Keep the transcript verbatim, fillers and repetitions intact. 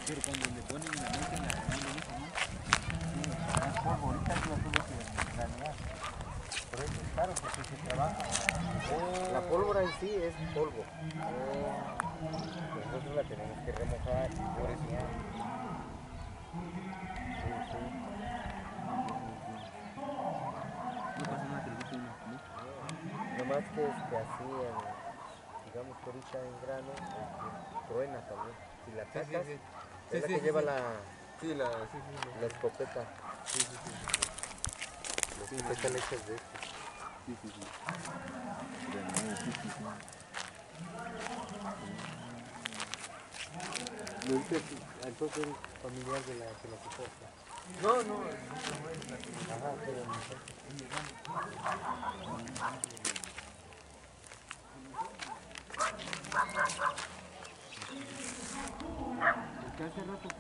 Pero cuando le ponen la mesa en la mesa, ¿no? Sí, es polvo, ahorita yo tuve que planear. Por eso es caro, porque se trabaja. Oh. La pólvora en sí es polvo. Oh. Nosotros la tenemos que remojar y por eso. Sí, sí. No pasa nada que le guste una, ¿no? No más que este, así, en, digamos que ahorita en grano, este, truena también. Si la sacas, sí, sí, sí. Es sí, la sí, que sí, lleva sí. la, sí, la, sí, sí, la escopeta. Sí, sí, sí. sí. Los sí, escopetas sí. Hechas de esto. Sí, sí, sí. Pero no, sí, sí, sí. ¿No dices, entonces eres familiar de la que la esposa? No, no, no es la que... Ajá, pero nosotros... Porque hace rato